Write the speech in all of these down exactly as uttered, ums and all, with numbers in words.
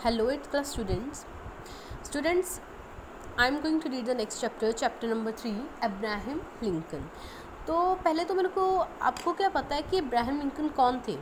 Hello, eighth class students. Students, I am going to read the next chapter, chapter number three, Abraham Lincoln. तो पहले तो मेरे को आपको क्या पता है कि अब्राहम लिंकन कौन थे?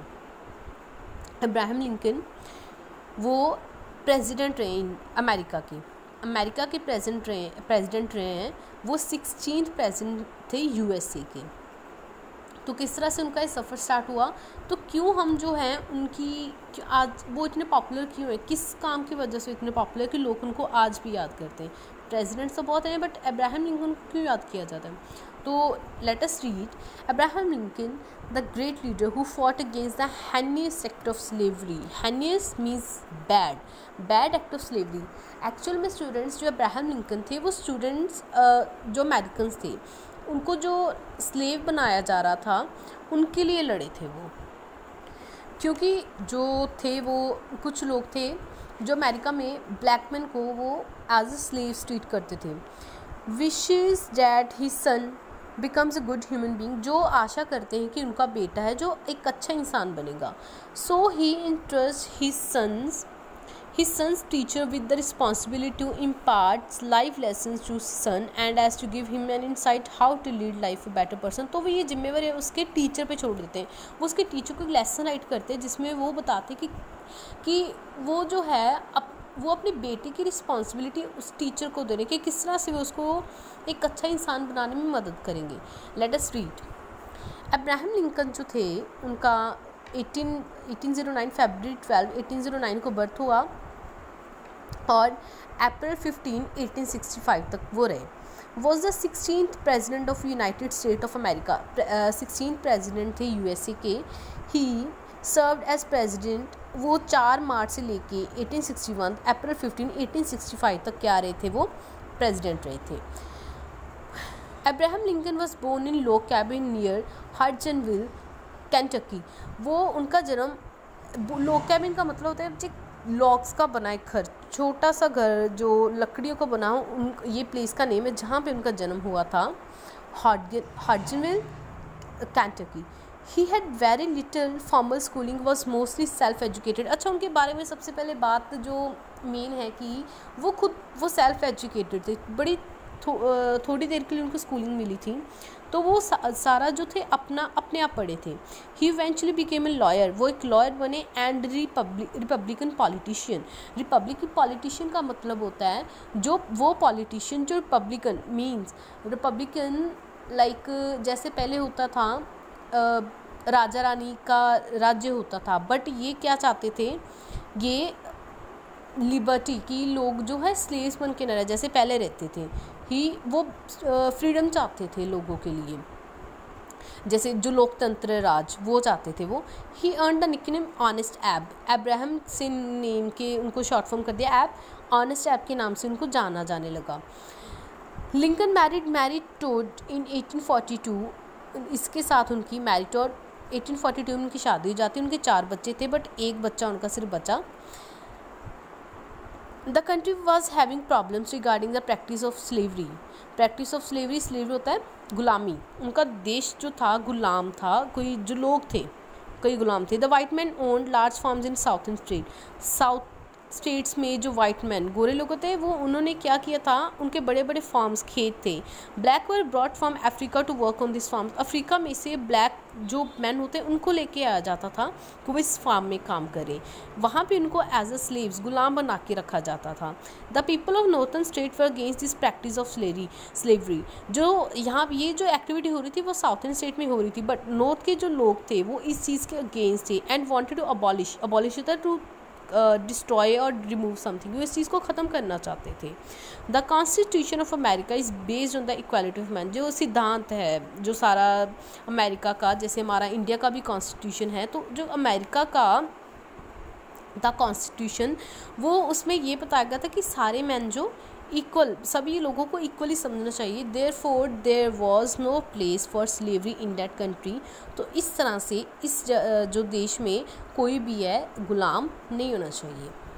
अब्राहम लिंकन वो प्रेसिडेंट रहे अमेरिका के अमेरिका के प्रेसिडेंट रहे प्रेसिडेंट रहे हैं. वो सिक्सटीन्थ प्रेसिडेंट थे यूएसए के. तो किस तरह से उनका ये सफ़र स्टार्ट हुआ, तो क्यों हम जो हैं उनकी आज वो इतने पॉपुलर क्यों है, किस काम की वजह से इतने पॉपुलर कि लोग उनको आज भी याद करते हैं. प्रेसिडेंट्स तो बहुत हैं बट अब्राहम लिंकन को क्यों याद किया जाता है. तो let us read Abraham Lincoln, the great leader who fought against the heinous act of slavery. Heinous means bad bad act of slavery. Actual में स्टूडेंट्स जो अब्राहम लिंकन थे वो स्टूडेंट्स जो अमेरिकन्स थे उनको जो स्लेव बनाया जा रहा था उनके लिए लड़े थे वो, क्योंकि जो थे वो कुछ लोग थे जो अमेरिका में ब्लैक मैन को वो एज अ स्लेव ट्रीट करते थे. Wishes that his son becomes a good human being. जो आशा करते हैं कि उनका बेटा है जो एक अच्छा इंसान बनेगा. So he interest his sons his son's teacher with the responsibility to impart life lessons to his son and as to give him an insight how to lead life a better person. तो वो ये जिम्मेवारी उसके teacher पे छोड़ देते हैं. वो उसके टीचर को एक लेसन राइट करते हैं जिसमें वो बताते हैं कि कि वो जो है अप, वो अपने बेटे की रिस्पॉन्सिबिलिटी उस टीचर को देने कि किस तरह से वो उसको एक अच्छा इंसान बनाने में मदद करेंगे. Let us read. Abraham Lincoln जो थे उनका एटीन एटीन ज़ीरो नाइन फरवरी ट्वेल्व एटीन ज़ीरो नाइन को बर्थ हुआ और April fifteen eighteen sixty five तक वो रहे. Was the sixteenth president of United State of America. Sixteen president थे यूएसए के. He served as president. वो चार मार्च से लेके eighteen sixty one April fifteen eighteen sixty five तक क्या रहे थे, वो प्रेजिडेंट रहे थे. Abraham Lincoln was born in log cabin near Hodgenville, Kentucky. वो उनका जन्म लॉग कैबिन का मतलब होता है जो लॉग्स का बना एक घर, छोटा सा घर जो लकड़ियों का बना हो. उन ये प्लेस का नेम है जहाँ पे उनका जन्म हुआ था, Hodgenville, Kentucky. He had very little formal schooling, was mostly self educated. अच्छा, उनके बारे में सबसे पहले बात जो मेन है कि वो खुद वो सेल्फ एजुकेटेड थे. बड़ी थो, थोड़ी देर के लिए उनको स्कूलिंग मिली थी तो वो सा, सारा जो थे अपना अपने आप पढ़े थे. He eventually became a lawyer. वो एक लॉयर बने. And republic republican politician. Republican politician का मतलब होता है जो वो पॉलिटिशियन जो रिपब्लिकन मीन्स रिपब्लिकन लाइक जैसे पहले होता था आ, राजा रानी का राज्य होता था, बट ये क्या चाहते थे, ये लिबर्टी की लोग जो है स्लेव्स बन के न रहे जैसे पहले रहते थे. ही वो फ्रीडम चाहते थे लोगों के लिए, जैसे जो लोकतंत्र राज वो चाहते थे वो. He earn the nickname honest Abe. Abraham से नेम के उनको शॉर्ट फॉर्म कर दिया एब. ऑनेस्ट एब के नाम से उनको जाना जाने लगा. Lincoln married Mary Todd in eighteen forty two. इसके साथ उनकी Mary Todd eighteen forty two में उनकी शादी हो जाती. उनके चार बच्चे थे बट एक बच्चा उनका सिर्फ बचा. The country was having problems regarding the practice of slavery. Practice of slavery, slavery होता है गुलामी. उनका देश जो था गुलाम था. कोई जो लोग थे कई गुलाम थे. The white men owned large farms in southern state. South states में जो वाइट मैन गोरे लोग होते हैं वो उन्होंने क्या किया था, उनके बड़े बड़े फार्म्स खेत थे. Black were brought from Africa to work on this farm. Africa में से ब्लैक जो मैन होते हैं उनको लेके आया जाता था कि वो इस फार्म में काम करें. वहाँ पे उनको एज अ स्लेव्स गुलाम बना के रखा जाता था. The people of northern state were against this practice of slavery slavery जो यहाँ ये जो एक्टिविटी हो रही थी वो साउथर्न स्टेट में हो रही थी, बट नॉर्थ के जो लोग थे वो इस चीज़ के अगेंस्ट थे. And wanted to abolish abolish होता है टू डिस्ट्रॉय और रिमूव समथिंग. वो इस चीज़ को ख़त्म करना चाहते थे. The constitution of America is based on the equality of man. जो सिद्धांत है जो सारा अमेरिका का, जैसे हमारा इंडिया का भी कॉन्स्टिट्यूशन है, तो जो अमेरिका का द कॉन्स्टिट्यूशन वो उसमें ये बताया गया था कि सारे मैन जो इक्वल, सभी लोगों को इक्वली समझना चाहिए. Therefore there was no place for slavery in that country. तो इस तरह से इस जो देश में कोई भी है गुलाम नहीं होना चाहिए.